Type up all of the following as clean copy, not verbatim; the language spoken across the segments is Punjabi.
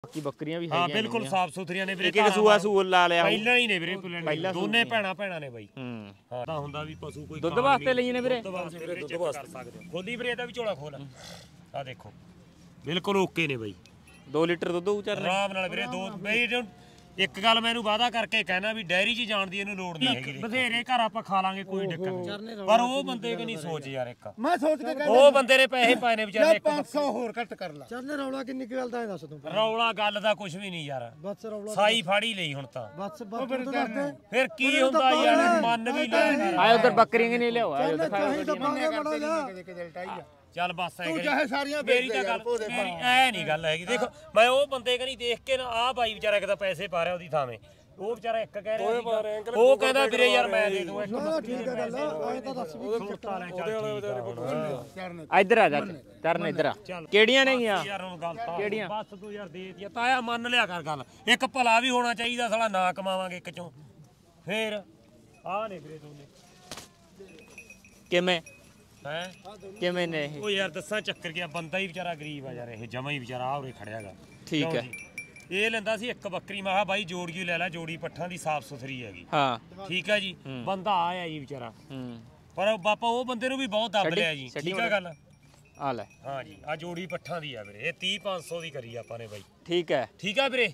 ਬਾਕੀ ਬੱਕਰੀਆਂ ਵੀ ਹਾਂ ਬਿਲਕੁਲ ਸਾਫ ਸੁਥਰੀਆਂ ਨੇ ਵੀਰੇ। ਇੱਕ ਸੂਆ ਸੂਲ ਲਾ ਲਿਆ ਪਹਿਲਾਂ ਹੀ ਨੇ ਵੀਰੇ, ਦੋਨੇ ਭੈਣਾਂ ਨੇ ਬਾਈ। ਹਾਂ ਤਾਂ ਹੁੰਦਾ ਵੀ ਪਸ਼ੂ ਕੋਈ ਦੁੱਧ ਵਾਸਤੇ ਲਈ ਨੇ ਵੀਰੇ, ਦੁੱਧ ਵਾਸਤੇ ਖੋਲੀ ਵੀਰੇ ਇਹਦਾ ਵੀ ਝੋਲਾ ਖੋਲ ਆ ਦੇਖੋ ਬਿਲਕੁਲ ਓਕੇ ਨੇ ਬਾਈ। 2 ਲੀਟਰ ਦੁੱਧ ਉਚਰ ਆਰਾਮ ਨਾਲ ਵੀਰੇ। ਦੋ ਬਈ ਇੱਕ ਗੱਲ ਮੈਨੂੰ ਵਾਅਦਾ ਕਰਕੇ ਕਹਿਣਾ ਵੀ ਡੈਰੀ 'ਚ ਜਾਣ ਦੀ ਇਹਨੂੰ ਲੋੜ ਨਹੀਂ ਹੈਗੀ। ਬਥੇਰੇ ਘਰ ਆਪਾਂ ਖਾ ਲਾਂਗੇ ਕੋਈ ਦਿੱਕਤ ਨਹੀਂ, ਪਰ ਉਹ ਬੰਦੇ ਕਿ ਨਹੀਂ ਸੋਚ ਯਾਰ। ਇੱਕ ਮੈਂ ਸੋਚ ਕੇ ਉਹ ਬੰਦੇ ਨੇ ਪੈਸੇ ਪਾਏ ਨੇ ਵਿਚਾਰੇ। 500 ਹੋਰ ਘੱਟ ਕਰ ਲਾ। ਚੱਲ ਰੌਲਾ ਕਿੰਨੀ ਗੱਲ ਦਾ ਦੱਸ ਤੂੰ। ਰੌਲਾ ਗੱਲ ਦਾ ਕੁਝ ਵੀ ਨਹੀਂ ਯਾਰ, ਬਸ ਰੌਲਾ ਸਾਈ ਫਾੜੀ ਲਈ ਹੁਣ ਤਾਂ। ਬਸ ਦੱਸ ਫਿਰ ਕੀ ਹੁੰਦਾ ਯਾਰ, ਮਨ ਵੀ ਲੈ ਆਏ ਉਧਰ ਬੱਕਰੀਆਂ ਨਹੀਂ ਲਿਆਓ। ਚੱਲ ਬਸ ਐ ਤੂੰ ਚਾਹੇ ਸਾਰੀਆਂ ਮੇਰੀ ਤਾਂ ਗੱਲ ਮੇਰੀ ਐ ਨਹੀਂ ਗੱਲ ਹੈਗੀ। ਦੇਖੋ ਮੈਂ ਉਹ ਬੰਦੇ ਕਨੀ ਦੇਖ ਕੇ ਨਾ ਆਹ ਬਾਈ ਵਿਚਾਰਾ ਇੱਕ ਤਾਂ ਪੈਸੇ ਪਾ ਰਿਹਾ ਉਹਦੀ ਥਾਵੇਂ, ਉਹ ਵਿਚਾਰਾ ਇੱਕ ਕਹਿ ਰਿਹਾ ਉਹ ਕਹਿੰਦਾ ਵੀਰੇ ਯਾਰ ਮੈਂ ਦੇ ਦੂੰ ਇੱਕ। ਠੀਕ ਹੈ ਗੱਲ ਐ ਤਾਂ ਦੱਸ ਵੀ ਇੱਧਰ ਆ ਜਾ ਚਰਨ, ਇੱਧਰ ਆ। ਕਿਹੜੀਆਂ ਨੇਗੀਆਂ ਯਾਰ ਹੁਣ ਗੱਲ ਤਾਂ ਕਿਹੜੀਆਂ? ਬਸ ਤੂੰ ਯਾਰ ਦੇ ਦਿਆ ਤਾਇਆ, ਮੰਨ ਲਿਆ ਕਰ ਗੱਲ। ਇੱਕ ਭਲਾ ਵੀ ਹੋਣਾ ਚਾਹੀਦਾ, ਸਾਲਾ ਨਾ ਕਮਾਵਾਂਗੇ ਇੱਕ ਚੋਂ। ਫੇਰ ਆਹ ਨੇ ਵੀਰੇ ਦੋਨੇ ਕਿਵੇਂ ਹੈ ਕਿਵੇਂ ਨੇ ਇਹ? ਉਹ ਯਾਰ ਦੱਸਾਂ ਚੱਕਰ ਗਿਆ, ਬੰਦਾ ਹੀ ਵਿਚਾਰਾ ਗਰੀਬ ਆ ਯਾਰ, ਇਹ ਜਮਾ ਹੀ ਵਿਚਾਰਾ ਆ ਉਰੇ ਖੜਿਆਗਾ। ਠੀਕ ਹੈ। ਇਹ ਲੈਂਦਾ ਸੀ ਇੱਕ ਬੱਕਰੀ, ਮੈਂ ਕਿਹਾ ਬਾਈ ਜੋੜੀ ਲੈ ਲੈ, ਜੋੜੀ ਪੱਠਾਂ ਦੀ ਸਾਫ ਸੁਥਰੀ ਹੈਗੀ। ਹਾਂ ਠੀਕ ਹੈ ਜੀ। ਬੰਦਾ ਆਇਆ ਜੀ ਵਿਚਾਰਾ, ਹੂੰ, ਪਰ ਬਾਪਾ ਉਹ ਬੰਦੇ ਨੂੰ ਵੀ ਬਹੁਤ ਦੱਬ ਲਿਆ ਜੀ। ਠੀਕ ਹੈ ਗੱਲ। ਆ ਲੈ ਹਾਂ ਜੀ, ਆ ਜੋੜੀ ਪੱਠਾਂ ਦੀ ਆ ਵੀਰੇ, ਇਹ 30-500 ਦੀ ਕਰੀ ਆਪਾਂ ਨੇ ਬਾਈ। ਠੀਕ ਹੈ। ਠੀਕ ਆ ਵੀਰੇ।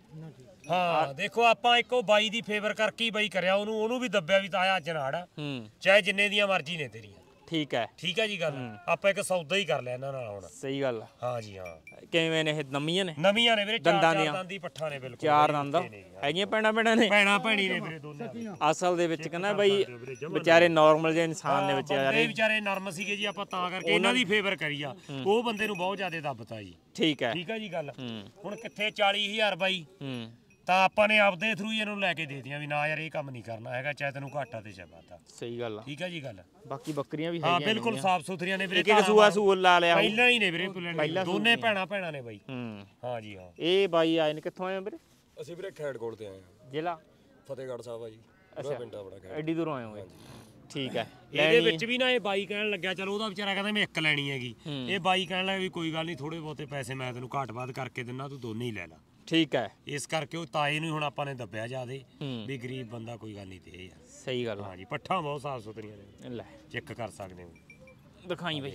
ਹਾਂ ਦੇਖੋ ਆਪਾਂ ਇੱਕੋ ਬਾਈ ਦੀ ਫੇਵਰ ਕਰਕੇ ਹੀ ਬਾਈ ਕਰਿਆ, ਉਹਨੂੰ ਵੀ ਦੱਬਿਆ ਵੀ ਤਾਇਆ ਅੱਜ ਨਾੜ ਆ, ਚਾਹੇ ਜਿੰਨੇ ਦੀਆਂ ਮਰਜ਼ੀ ਨੇ ਤੇਰੀਆਂ। ਠੀਕ ਹੈ। ਠੀਕ ਹੈ ਜੀ ਗੱਲ। ਆਪਾਂ ਇੱਕ ਸੌਦਾ ਹੀ ਕਰ ਲਿਆ ਇਹਨਾਂ ਨਾਲ ਹੁਣ। ਸਹੀ ਗੱਲ। ਹਾਂ ਜੀ ਹਾਂ। ਕਿਵੇਂ ਨੇ ਇਹ? ਨਵੀਆਂ ਨੇ ਨਵੀਆਂ ਨੇ ਵੀਰੇ, ਚਾਰ ਦੰਦ ਦੀ ਪੱਠਾਂ ਨੇ ਬਿਲਕੁਲ। 4 ਦੰਦ ਹੈਗੀਆਂ, ਭੈਣਾਂ ਨੇ, ਭੈਣਾਂ ਭੈਣੀ ਨੇ ਵੀਰੇ ਦੋਨੇ। ਅਸਲ ਦੇ ਵਿੱਚ ਕਹਿੰਦਾ ਬਈ ਵਿਚਾਰੇ ਨਾਰਮਲ ਜਿਹੇ ਇਨਸਾਨ ਨੇ ਵਿਚਾਰੇ। ਵਿਚਾਰੇ ਨਰਮ ਸੀਗੇ ਜੀ, ਆਪਾਂ ਤਾਂ ਕਰਕੇ ਇਹਨਾਂ ਦੀ ਫੇਵਰ ਕਰੀ ਆ। ਉਹ ਬੰਦੇ ਨੂੰ ਬਹੁਤ ਜ਼ਿਆਦਾ ਦੱਬਤਾ ਜੀ। ਠੀਕ ਹੈ। ਠੀਕ ਹੈ ਜੀ ਗੱਲ। ਹੁਣ ਕਿੱਥੇ 40,000 ਬਾਈ, ਹੂੰ, ਤਾਂ ਆਪਾਂ ਨੇ ਆਪਦੇ ਥਰੂ ਇਹਨੂੰ ਲੈ ਕੇ ਦੇ ਦਿੱਤੀਆਂ ਵੀ ਨਾ ਯਾਰ ਇਹ ਕੰਮ ਨਹੀਂ ਕਰਨਾ ਹੈਗਾ, ਚਾਹੇ ਤੈਨੂੰ ਘਾਟਾ ਤੇ ਚਾਹੇ ਵਾਧਾ। ਸਹੀ ਗੱਲ ਆ। ਠੀਕ ਹੈ ਜੀ ਗੱਲ। ਬਾਕੀ ਬੱਕਰੀਆਂ ਵੀ ਹਾਂ ਹੈਗੀਆਂ ਬਿਲਕੁਲ ਸਾਫ ਸੁਥਰੀਆਂ ਨੇ ਵੀਰੇ। ਇੱਕ ਸੂਆ ਸੂਲ ਲਾ ਲਿਆ ਪਹਿਲਾਂ ਹੀ ਨੇ ਵੀਰੇ, ਦੋਨੇ ਭੈਣਾਂ ਨੇ ਬਾਈ। ਹਾਂ ਜੀ ਹਾਂ। ਇਹ ਬਾਈ ਆਏ ਨੇ ਕਿੱਥੋਂ ਆਏ ਵੀਰੇ? ਅਸੀਂ ਵੀਰੇ ਖੈੜਕੋਟ ਤੇ ਆਏ ਹਾਂ। ਜ਼ਿਲ੍ਹਾ ਫਤਿਹਗੜ੍ਹ ਸਾਹਿਬ ਆ ਜੀ। ਅੱਛਾ, ਪਿੰਡ ਆਪਣਾ ਖੈੜ। ਐਡੀ ਦੂਰੋਂ ਆਏ ਹੋਏ। ਠੀਕ ਹੈ। ਇਹਦੇ ਵਿੱਚ ਵੀ ਨਾ ਇਹ ਬਾਈ ਕਹਿਣ ਲੱਗਿਆ, ਚਲੋ ਉਹਦਾ ਵਿਚਾਰਾ ਕਹਿੰਦਾ ਮੈਂ ਇੱਕ ਲੈਣੀ ਹੈਗੀ, ਇਹ ਬਾਈ ਕਹਿਣ ਲੱਗਾ ਵੀ ਕੋਈ ਗੱਲ ਨਹੀਂ, ਥੋੜੇ ਬਹੁਤੇ ਪੈਸੇ ਮੈਂ ਤੈਨੂੰ ਘਾਟ ਬਾਦ ਕਰਕੇ ਦਿੰਦਾ, ਤੂੰ ਦੋਨੇ ਹੀ ਲੈ ਲੈ। ਠੀਕ ਹੈ। ਇਸ ਕਰਕੇ ਉਹ ਤਾਏ ਨੂੰ ਹੁਣ ਆਪਾਂ ਨੇ ਦੱਬਿਆ ਜਾਦੇ ਵੀ ਗਰੀਬ ਬੰਦਾ ਕੋਈ ਗੱਲ ਨਹੀਂ ਤੇ ਯਾਰ। ਸਹੀ ਗੱਲ। ਹਾਂ ਜੀ, ਪੱਠਾਂ ਬਹੁਤ ਸਾਫ ਸੁਥਰੀਆਂ ਨੇ, ਲੈ ਚੈੱਕ ਕਰ ਸਕਦੇ ਹੋ। ਦਿਖਾਈ ਬਈ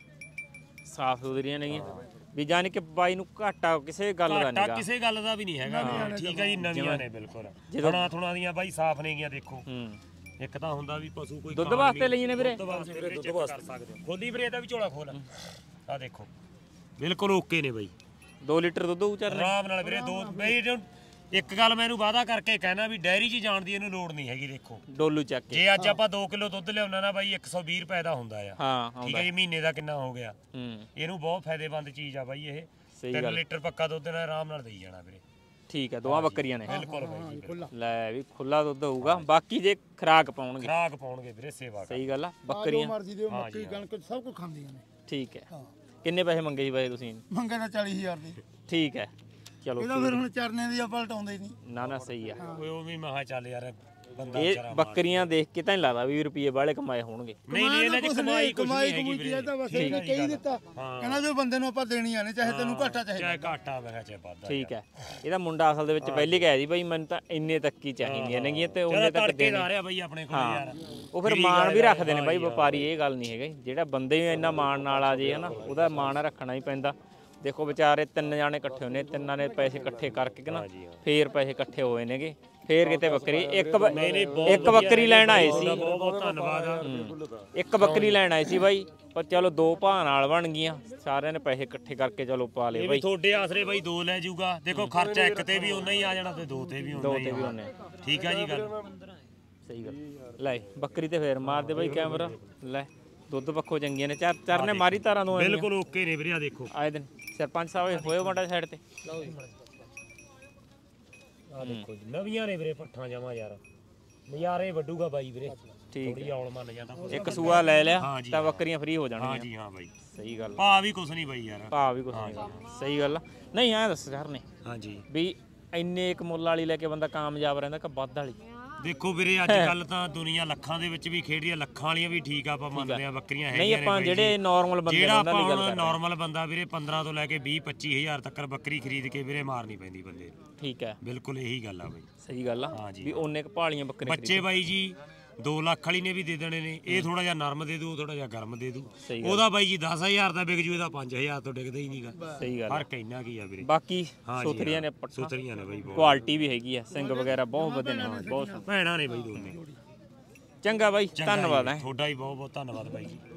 ਸਾਫ ਸੁਥਰੀਆਂ ਨੇਗੀਆਂ ਵੀ, ਜਾਨੀ ਕਿ ਬਾਈ ਨੂੰ ਘਾਟਾ ਕਿਸੇ ਗੱਲ ਦਾ ਨਹੀਂਗਾ। ਕਿਸੇ ਗੱਲ ਦਾ ਵੀ ਨਹੀਂ ਹੈਗਾ। ਠੀਕ ਹੈ ਜੀ, ਨਵੀਆਂ ਨੇ ਬਿਲਕੁਲ। ਥੁਣਾ ਦੀਆਂ ਬਾਈ ਸਾਫ ਨੇਗੀਆਂ। ਦੇਖੋ ਇੱਕ ਤਾਂ ਹੁੰਦਾ ਵੀ ਪਸ਼ੂ ਕੋਈ ਦੁੱਧ ਵਾਸਤੇ ਲਈ ਨੇ ਵੀਰੇ, ਦੁੱਧ ਵਾਸਤੇ ਸਕਦੇ ਹੋ। ਖੋਲੀ ਵੀਰੇ ਇਹਦਾ ਵੀ ਝੋਲਾ ਖੋਲ ਆ ਦੇਖੋ ਬਿਲਕੁਲ ਓਕੇ ਨੇ ਬਾਈ। 2 ਲੀਟਰ ਦੁੱਧ ਉਚਰ ਆਰਾਮ ਨਾਲ ਵੀਰੇ। ਬਈ ਇੱਕ ਗੱਲ ਮੈਨੂੰ ਵਾਅਦਾ ਕਰਕੇ ਕਹਿਣਾ ਵੀ ਡੈਰੀ 'ਚ ਜਾਣ ਦੀ ਇਹਨੂੰ ਲੋੜ ਨਹੀਂ ਹੈਗੀ। ਦੇਖੋ ਡੋਲੂ ਚੱਕ ਕੇ, ਜੇ ਅੱਜ ਆਪਾਂ 2 ਕਿਲੋ ਦੁੱਧ ਲਿਆਉਣਾ ਨਾ ਬਾਈ, 120 ਰੁਪਏ ਦਾ ਹੁੰਦਾ ਆ। ਹਾਂ ਠੀਕ ਹੈ ਜੀ, ਮਹੀਨੇ ਦਾ ਕਿੰਨਾ ਹੋ ਗਿਆ। ਇਹਨੂੰ ਬਹੁਤ ਫਾਇਦੇਮੰਦ ਚੀਜ਼ ਆ ਬਾਈ ਇਹ। 3 ਲੀਟਰ ਪੱਕਾ ਦੁੱਧ ਨਾਲ ਆਰਾਮ ਨਾਲ ਦੇਈ ਜਾਣਾ ਵੀਰੇ। ਠੀਕ ਹੈ। ਦੋਵਾਂ ਬੱਕਰੀਆਂ ਨੇ ਬਿਲਕੁਲ ਬਾਈ। ਲੈ ਵੀ ਖੁੱਲਾ ਦੁੱਧ ਹੋਊਗਾ। ਬਾਕੀ ਜੇ ਖਰਾਕ ਪਾਉਣਗੇ ਵੀਰੇ ਸੇਵਾ। ਸਹੀ ਗੱਲ ਆ। ਬੱਕਰੀਆਂ ਮਰਜ਼ੀ ਦੇ ਮੱਕੀ ਕਣਕ ਸਭ ਕੁਝ ਖਾਂਦੀਆਂ ਨੇ। ਠੀਕ ਹੈ। ਕਿੰਨੇ ਪੈਸੇ ਮੰਗੇ ਸੀ ਬਾਈ ਤੁਸੀਂ? ਮੰਗੇ ਤਾਂ 40,000 ਦੀ। ਠੀਕ ਹੈ। ਚਲੋ ਇਹਦਾ ਫਿਰ ਹੁਣ ਚਰਨੇ ਦੀ ਆਪਾਂ ਲਟਾਉਂਦੇ ਹੀ ਨਹੀਂ। ਨਾ ਸਹੀ ਆ। ਉਹ ਵੀ ਮਹਾ ਚੱਲ ਯਾਰ ਬੰਦਾ ਇਹ ਬੱਕਰੀਆਂ ਦੇਖ ਕੇ ਤਾਂ ਨਹੀਂ ਲੱਗਦਾ ਵੀ ਰੁਪਏ ਵਾਲੇ ਕਮਾਏ ਹੋਣਗੇ। ਨਹੀਂ ਇਹਨਾਂ ਦੀ ਕਮਾਈ ਕੁਝ ਨਹੀਂ ਹੈਗੀ ਵੀਰੇ। ਤਾਂ ਬਸ ਇਹ ਕਹੀ ਦਿੱਤਾ, ਕਹਿੰਦਾ ਜੋ ਬੰਦੇ ਨੂੰ ਆਪਾਂ ਦੇਣੀਆਂ ਨੇ, ਚਾਹੇ ਤੈਨੂੰ ਘਾਟਾ ਚਾਹੇ ਘਾਟਾ ਵੇਖਾ ਚਾਹੇ ਵਾਧਾ। ਠੀਕ ਹੈ। ਇਹਦਾ ਮੁੰਡਾ ਅਸਲ ਦੇ ਵਿੱਚ ਪਹਿਲੇ ਕਹਿਆ ਸੀ ਬਾਈ ਮੈਨੂੰ ਤਾਂ ਇੰਨੇ ਤੱਕ ਹੀ ਚਾਹੀਦੀਆਂ ਨੇਗੀਆਂ, ਤੇ ਉਹਨੇ ਤੱਕ ਦੇਣੇ ਆ ਰਿਹਾ ਬਾਈ ਆਪਣੇ ਕੋਲ ਯਾਰ। ਉਹ ਫਿਰ ਮਾਣ ਵੀ ਰੱਖਦੇ ਨੇ ਬਾਈ ਵਪਾਰੀ, ਇਹ ਗੱਲ ਨਹੀਂ ਹੈਗੀ। ਜਿਹੜਾ ਬੰਦੇ ਵੀ ਇੰਨਾ ਮਾਣ ਨਾਲ ਆ ਜੇ ਹਨਾ, ਉਹਦਾ ਮਾਣ ਰੱਖਣਾ ਹੀ ਪੈਂਦਾ। ਦੇਖੋ ਵਿਚਾਰੇ 3 ਜਾਣੇ ਇਕੱਠੇ ਹੋਣੇ, 3 ਨੇ ਪੈਸੇ ਇਕੱਠੇ ਕਰਕੇ ਨਾ ਫੇਰ ਪੈਸੇ ਇਕੱਠੇ ਹੋਏ ਨੇਗੇ, ਫੇਰ ਕਿਤੇ ਬੱਕਰੀ ਇੱਕ ਬੱਕਰੀ ਲੈਣ ਆਏ ਸੀ। ਬਹੁਤ ਬਹੁਤ ਧੰਨਵਾਦ। ਇੱਕ ਬੱਕਰੀ ਲੈਣ ਆਏ ਸੀ ਬਾਈ, ਪਰ ਚਲੋ 2 ਭਾਅ ਨਾਲ ਬਣ ਗਈਆਂ। ਸਾਰਿਆਂ ਨੇ ਪੈਸੇ ਇਕੱਠੇ ਕਰਕੇ ਚਲੋ ਪਾ ਲਏ ਬਾਈ। ਤੁਹਾਡੇ ਆਸਰੇ ਬਾਈ 2 ਲੈ ਜਾਊਗਾ। ਦੇਖੋ ਖਰਚਾ ਇੱਕ ਤੇ ਵੀ ਉਨਾ ਹੀ ਆ ਜਾਣਾ ਤੇ 2 ਤੇ ਵੀ ਉਨਾ ਹੀ ਆ। ਠੀਕ ਆ ਜੀ ਗੱਲ। ਸਹੀ ਗੱਲ। ਲੈ ਬੱਕਰੀ ਤੇ ਫੇਰ ਮਾਰ ਦੇ ਬਾਈ ਕੈਮਰਾ। ਲੈ ਦੁੱਧ ਪੱਖੋਂ ਚੰਗੀਆਂ ਨੇ। ਚਰਨੇ ਮਾਰੀ ਤਾਰਾਂ ਦੋ ਬਿਲਕੁਲ ਓਕੇ ਨੇ ਵੀਰੇ। ਆ ਦੇਖੋ ਆਏ ਦਿਨ ਸਰਪੰਚ ਸਾਹਿਬ ਹੋਏ ਮਾੜਾ ਸਾਈਡ ਤੇ। ਆ ਦੇਖੋ ਜੀ, ਨਵੀਆਂ ਨੇ ਵੀਰੇ ਪੱਠਾਂ ਜਾਵਾਂ ਯਾਰ, ਨਜ਼ਾਰੇ ਵੱਡੂਗਾ ਬਾਈ ਵੀਰੇ। ਥੋੜੀ ਔਲ ਮੰਨ ਜਾਂਦਾ। ਇੱਕ ਸੂਆ ਲੈ ਲਿਆ ਤਾਂ ਬੱਕਰੀਆਂ ਫ੍ਰੀ ਹੋ ਜਾਣਗੀਆਂ। ਹਾਂ ਜੀ ਹਾਂ ਬਾਈ, ਸਹੀ ਗੱਲ। ਭਾ ਵੀ ਕੁਛ ਨਹੀਂ ਬਾਈ ਯਾਰ, ਭਾ ਵੀ ਕੁਛ ਨਹੀਂ। ਸਹੀ ਗੱਲ। ਨਹੀਂ ਐਂ ਦੱਸ ਯਾਰ ਨੇ ਹਾਂ ਜੀ ਵੀ ਇੰਨੇ ਇੱਕ ਮੁੱਲ ਵਾਲੀ ਲੈ ਕੇ ਬੰਦਾ ਕਾਮਯਾਬ ਰਹਿੰਦਾ ਕਿ ਵੱਧ ਵਾਲੀ? ਦੇਖੋ ਵੀਰੇ ਅੱਜ ਕੱਲ ਤਾਂ ਦੁਨੀਆ ਲੱਖਾਂ ਦੇ ਵਿੱਚ ਵੀ ਖੇਡ ਰਹੀ ਆ, ਲੱਖਾਂ ਵਾਲੀਆਂ ਵੀ ਠੀਕ ਆ, ਆਪਾਂ ਮੰਨਦੇ ਆ ਬੱਕਰੀਆਂ ਨਹੀਂ ਹੈਗੀਆਂ ਨੇ ਆਪਾਂ ਬਾਈ ਜਿਹੜੇ ਜੀ। ਨਾਰਮਲ ਬੰਦੇ ਜਿਹੜਾ ਉਹਨਾਂ ਦੀ ਗੱਲ ਆਪਾਂ ਕਰ ਨਾਰਮਲ ਬੰਦਾ ਵੀਰੇ 15 ਤੋਂ ਲੈ ਕੇ 20-25 ਹਜ਼ਾਰ ਤੱਕ ਬੱਕਰੀ ਖਰੀਦ ਕੇ ਵੀਰੇ ਮਾਰਨੀ ਪੈਂਦੀ ਬੰਦੇ ਨੂੰ। ਠੀਕ ਹੈ, ਬਿਲਕੁਲ ਇਹੀ ਗੱਲ ਆ ਬਾਈ। ਸਹੀ ਗੱਲ ਆ ਹਾਂ ਜੀ। ਵੀ ਉਹਨੇ ਕ ਭਾਲੀਆਂ ਬੱਕਰੇ ਬੱਚੇ ਬਾਈ ਜੀ 2 ਲੱਖ ਵਾਲੀ ਨੇ ਵੀ ਦੇ ਦੇਣੇ ਨੇ, ਇਹ ਥੋੜਾ ਜਿਹਾ ਨਰਮ ਦੇ ਦੂ, ਥੋੜਾ ਜਿਹਾ ਗਰਮ ਦੇ ਦੂ। ਸਹੀ ਗੱਲ। ਉਹਦਾ ਬਾਈ ਜੀ 10,000 ਦਾ ਵਿਕ ਜੂ, ਇਹਦਾ 5,000 ਤੋਂ ਡਿੱਗਦਾ ਹੀ ਨਹੀਂਗਾ। ਸਹੀ ਗੱਲ ਆ। ਫਰਕ ਇੰਨਾ ਕੀ ਆ ਵੀਰੇ। ਬਾਕੀ ਹਾਂ ਜੀ, ਸੁਥਰੀਆਂ ਨੇ ਪੱਠਾਂ, ਸੁਥਰੀਆਂ ਨੇ ਬਾਈ ਬਹੁਤ, ਕੁਆਲਿਟੀ ਵੀ ਹੈਗੀ ਆ, ਸਿੰਘ ਵਗੈਰਾ ਬਹੁਤ ਵਧੀਆ ਨੇ, ਬਹੁਤ ਭੈਣਾਂ ਨੇ ਬਾਈ ਦੋਨੇ। ਚੰਗਾ ਬਾਈ, ਧੰਨਵਾਦ ਹੈ। ਤੁਹਾਡਾ ਵੀ ਬਹੁਤ ਬਹੁਤ ਧੰਨਵਾਦ ਬਾਈ ਜੀ।